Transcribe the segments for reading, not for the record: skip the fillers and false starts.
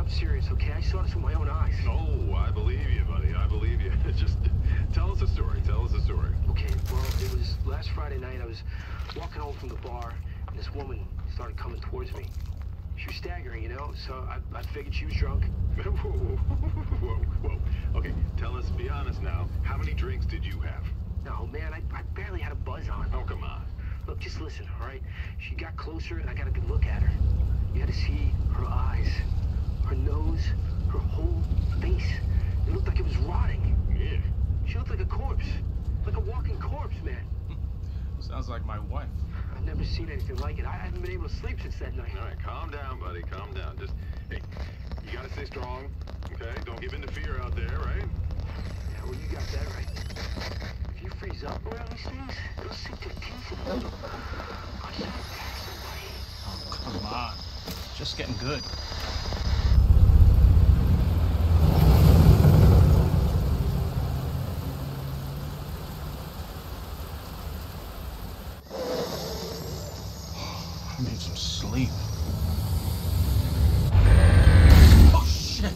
I'm serious, okay? I saw this with my own eyes. Oh, I believe you, buddy. I believe you. Just tell us a story. Tell us a story. Okay, well, it was last Friday night. I was walking home from the bar, and this woman started coming towards me. She was staggering, you know, so I figured she was drunk. Whoa. Okay, tell us, be honest now. How many drinks did you have? No, man, I barely had a buzz on. Oh, come on. Look, just listen, all right? She got closer, and I got a good look at her. You had to see her eyes, her nose, her whole face. It looked like it was rotting. Yeah. She looked like a corpse. Like a walking corpse, man. Sounds like my wife. I've never seen anything like it. I haven't been able to sleep since that night. All right, calm down, buddy. Calm down. Just, hey, you gotta stay strong, okay? Don't give in to fear out there, right? Yeah, well, you got that right. If you freeze up around these things, it'll sink their teeth in you. I should attack somebody. Oh, come on. Just getting good. I need some sleep. Oh, shit!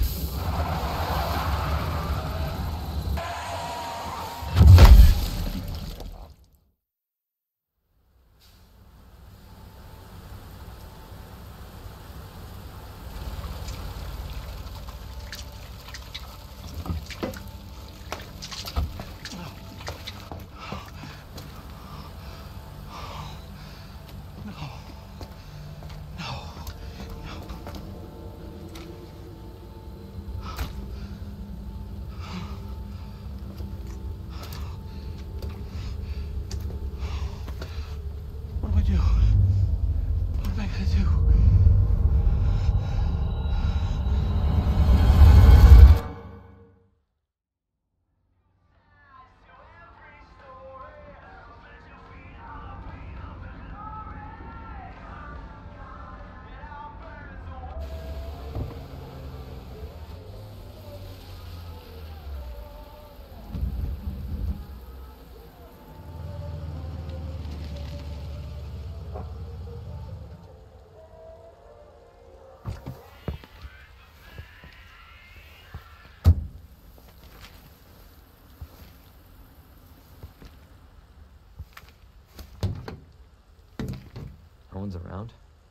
No one's around.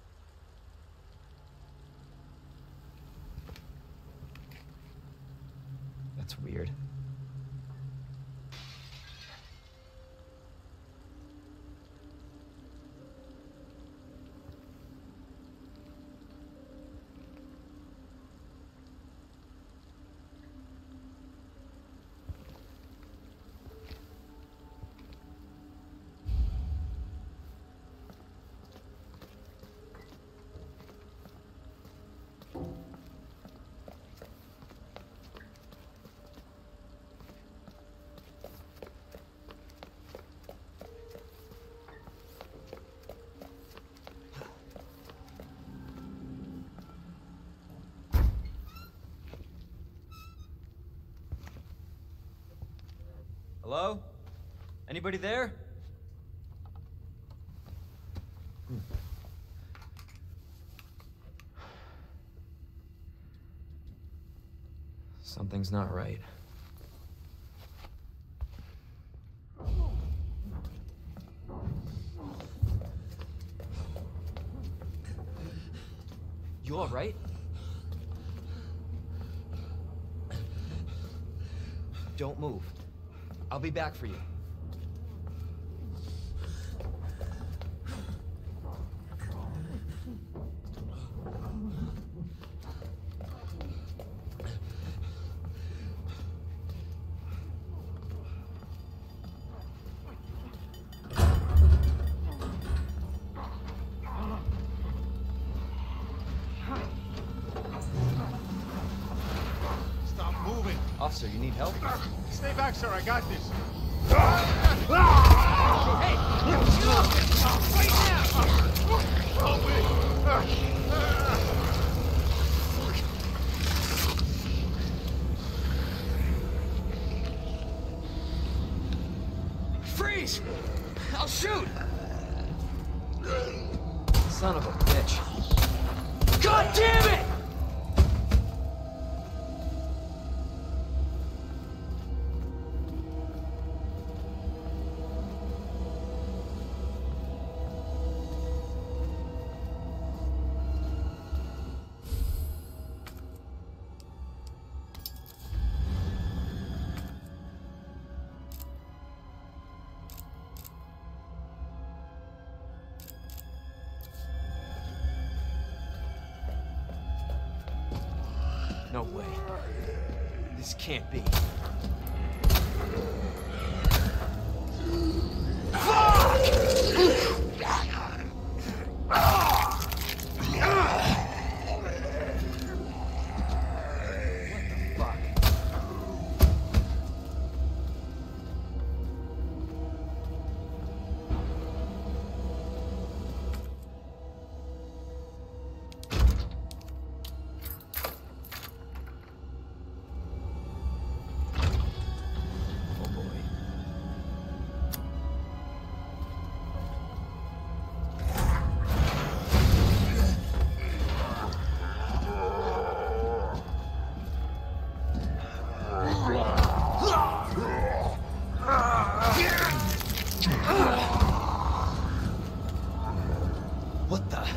That's weird. Hello? Anybody there? Something's not right. You all right? Don't move. I'll be back for you. Stop moving. Officer, you need help? Stay back, sir. I got this. Hey! Chill out! Right now! Help me! Freeze! I'll shoot! Son of a bitch. God damn it! This can't be. What the?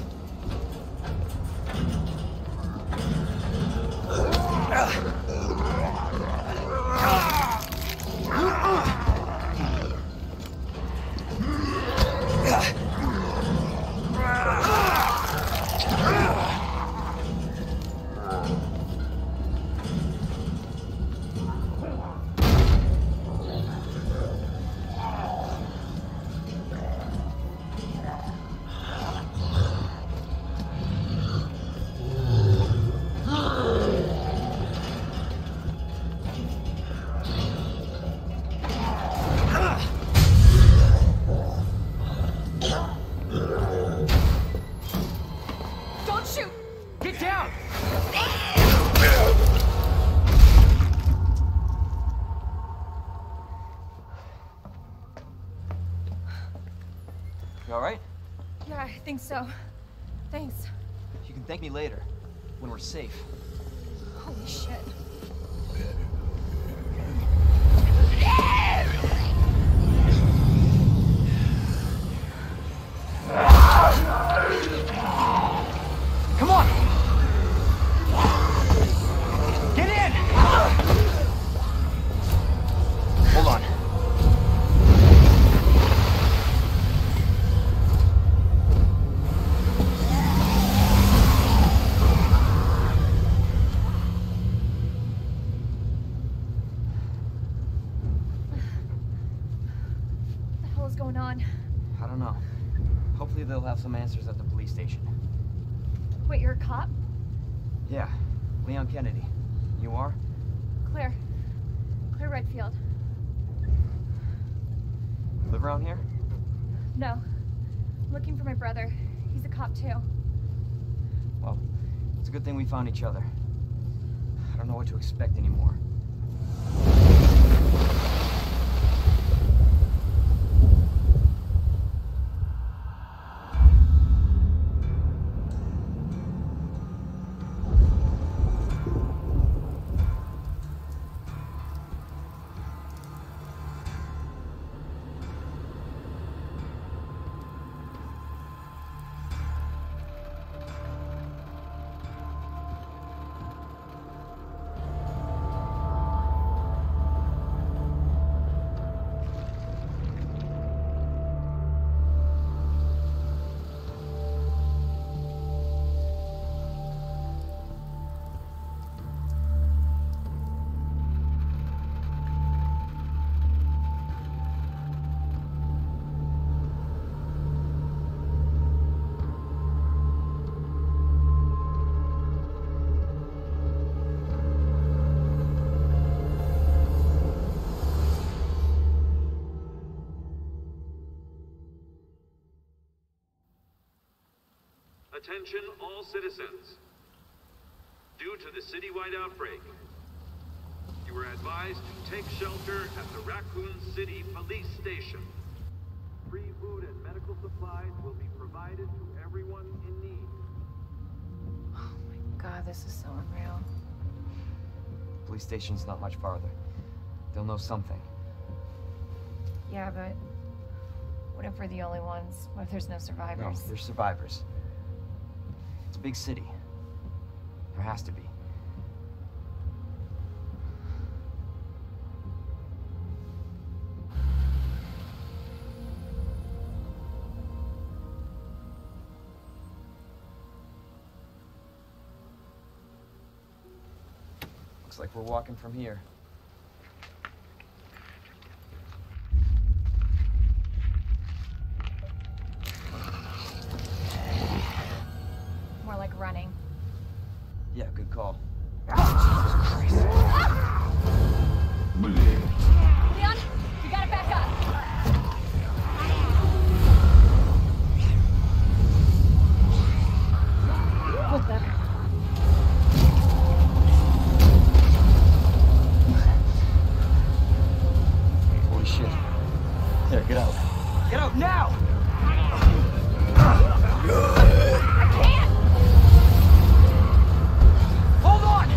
You all right? Yeah, I think so. Thanks. You can thank me later, when we're safe. Holy shit. Come on! Get in! Hold on. Going on? I don't know. Hopefully they'll have some answers at the police station. Wait, you're a cop? Yeah, Leon Kennedy. You are? Claire. Claire Redfield. Live around here? No. I'm looking for my brother. He's a cop too. Well, it's a good thing we found each other. I don't know what to expect anymore. Attention all citizens. Due to the citywide outbreak, you are advised to take shelter at the Raccoon City Police Station. Free food and medical supplies will be provided to everyone in need. Oh my god, this is so unreal. Police station's not much farther. They'll know something. Yeah, but what if we're the only ones? What if there's no survivors? No, there's survivors. It's a big city. There has to be. Looks Looks like we're walking from here. More like running. Yeah, good call. Leon, you gotta back up. What the? Holy shit. There, get out. Get out now! I can't! Hold on!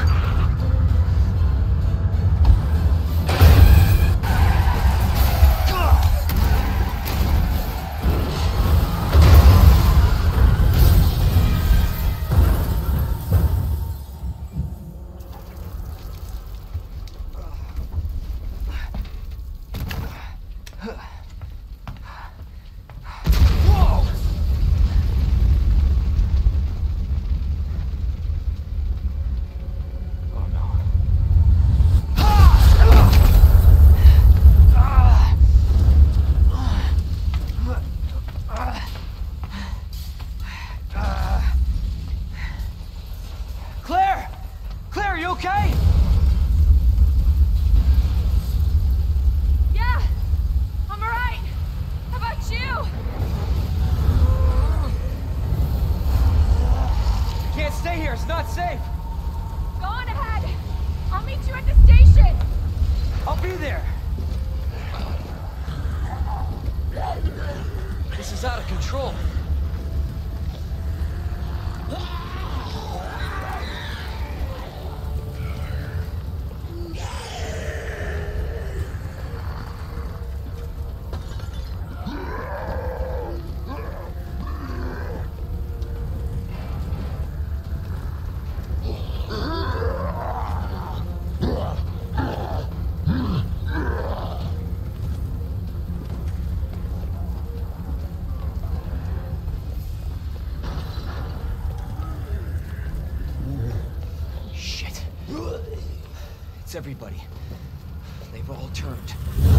It's everybody. They've all turned.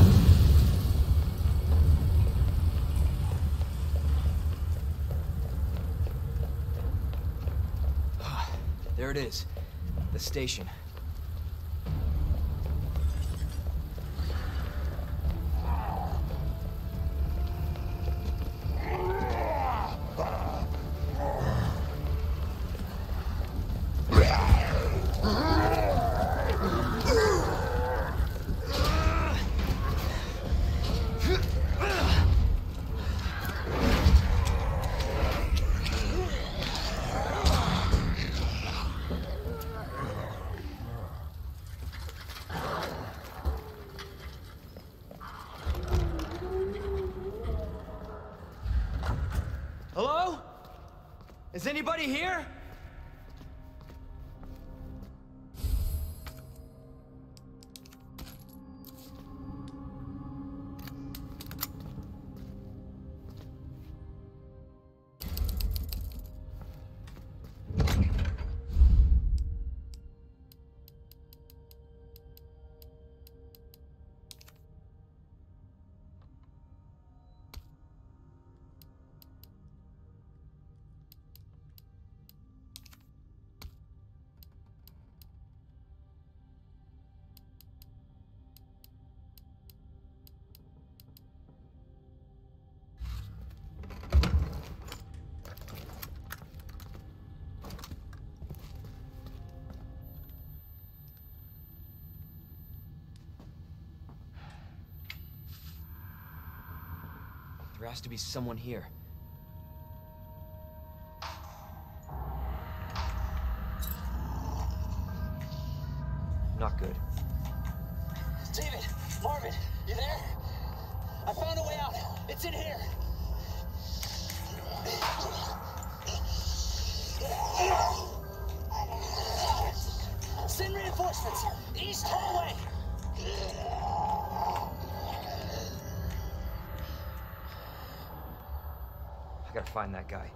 There it is. The station. Hello? Is anybody here? There has to be someone here. Not good. David! Marvin! You there? I found a way out! It's in here! Send reinforcements! East hallway! I gotta find that guy.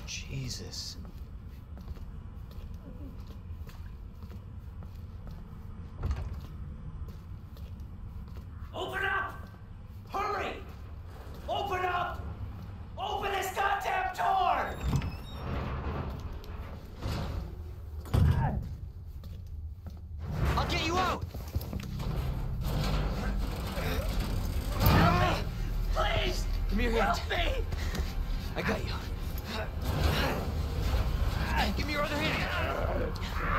Jesus. Open up! Hurry! Open up! Open this goddamn door! I'll get you out! Help me! Please! Give me your hand. Help me! I got you. Give me your other hand.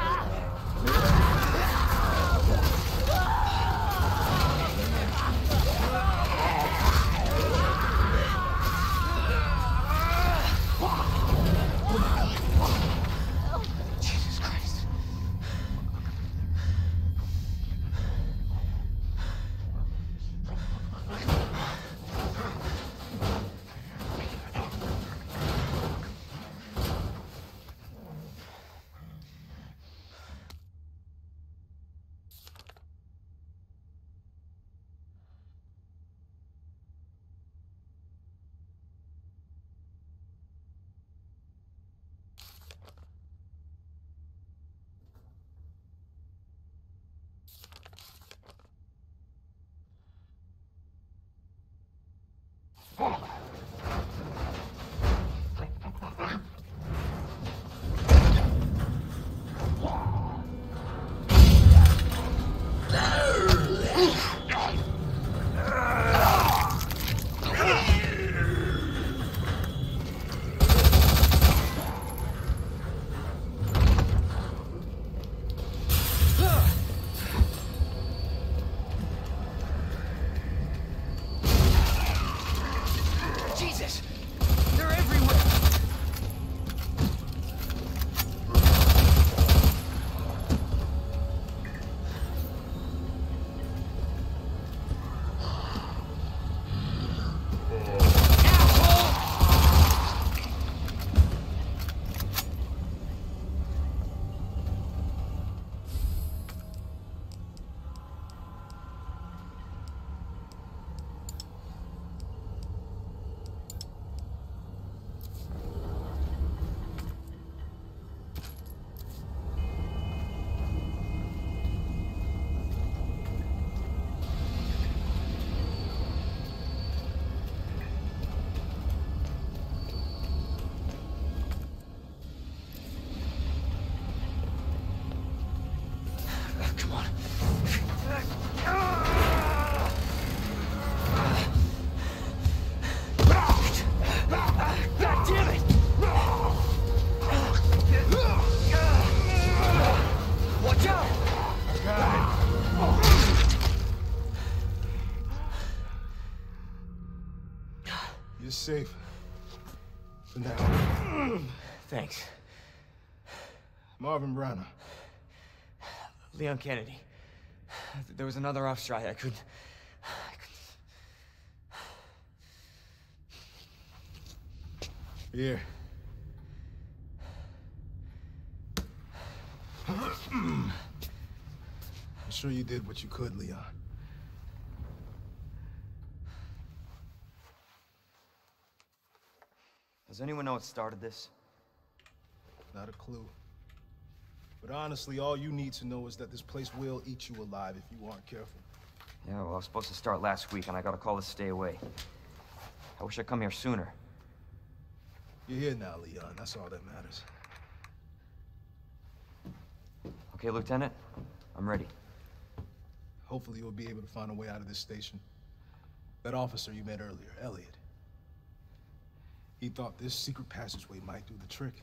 Jesus Christ. Jesus! They're everywhere! Come on. God damn it! Watch out! You're safe. For now. Thanks. Marvin Browner. Leon Kennedy. There was another off strike. I couldn't... Here. I'm sure you did what you could, Leon. Does anyone know what started this? Not a clue. But honestly, all you need to know is that this place will eat you alive if you aren't careful. Yeah, well, I was supposed to start last week, and I got a call to stay away. I wish I'd come here sooner. You're here now, Leon. That's all that matters. Okay, Lieutenant? I'm ready. Hopefully you'll be able to find a way out of this station. That officer you met earlier, Elliot. He thought this secret passageway might do the trick.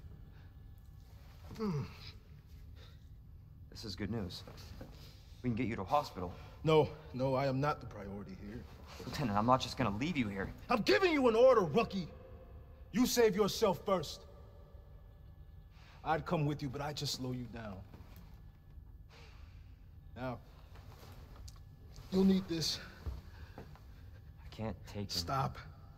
This is good news. We can get you to a hospital. No, I am not the priority here. Lieutenant, I'm not just gonna leave you here. I'm giving you an order, rookie. You save yourself first. I'd come with you, but I'd just slow you down. Now, you'll need this. I can't take him. Stop.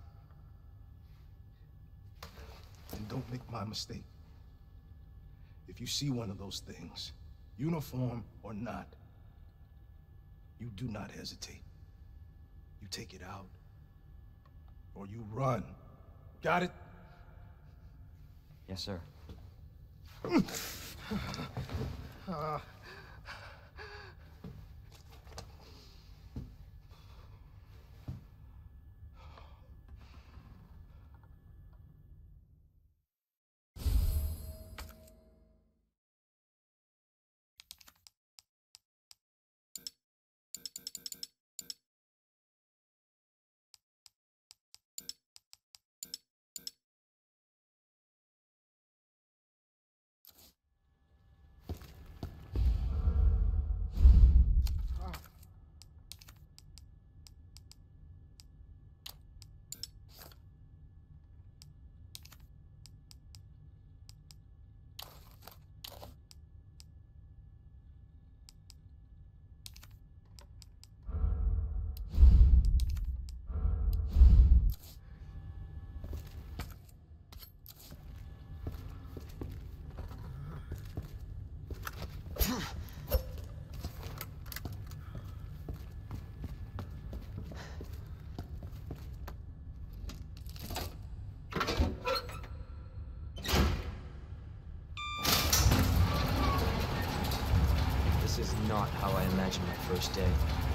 And don't make my mistake. If you see one of those things, uniform or not, you do not hesitate. You take it out, or you run. Got it? Yes, sir. This is not how I imagined my first day.